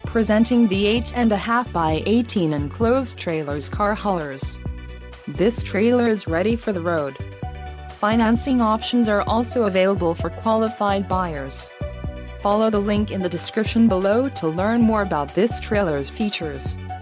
Presenting the 8.5 by 18 enclosed trailers car haulers. This trailer is ready for the road. Financing options are also available for qualified buyers. Follow the link in the description below to learn more about this trailer's features.